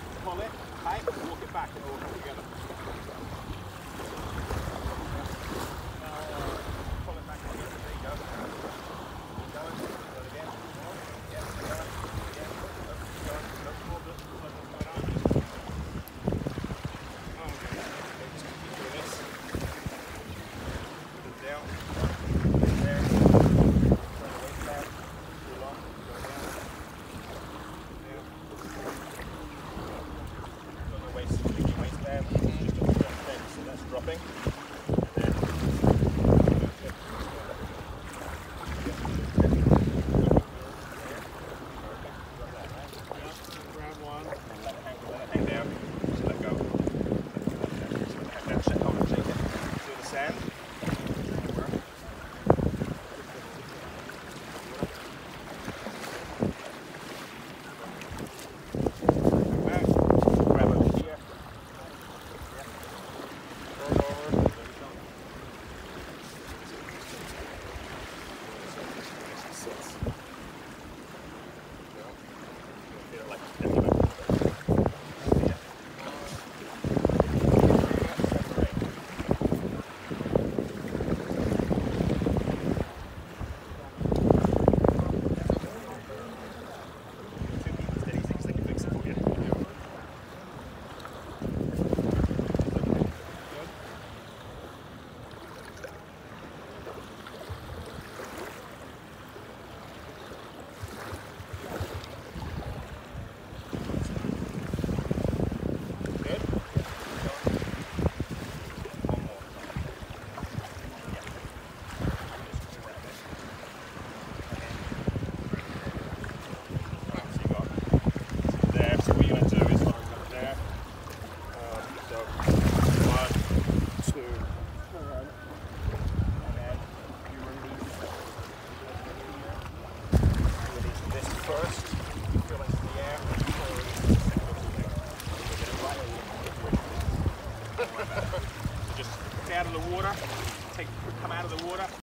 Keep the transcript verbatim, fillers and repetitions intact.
pull it tight and walk it back and it'll come together. Pull it back again. There you go. Keep going. Do it again. Yeah, keep going. Again. Keep going. Look more, look more, look more on. Oh, okay. Okay, just keep doing this. Put it down. There. Turn the weight back. Too long. Go down. Down. Don't the waist, keep your waist down. Just don't drop it. So that's dropping. And then grab one and let it hang, let it hang down. Just let go. Just let it hang down. Shake, hold it, shake it. Feel the sand. Back. Grab over here. Yeah. Turn over. There we go. Sits. Go. Feel it like it's down. Yeah. Separate. Two pieces, dead easy, 'cause they can fix it for you. Good? One more. Yeah. Just grab it. Right, so you got there. So what you're going to do is like up there. Um, so one, two, turn, and then you release. Release this first. You feel it in the air. Or release the second. Get it right. So just get out of the water. Take, come out of the water.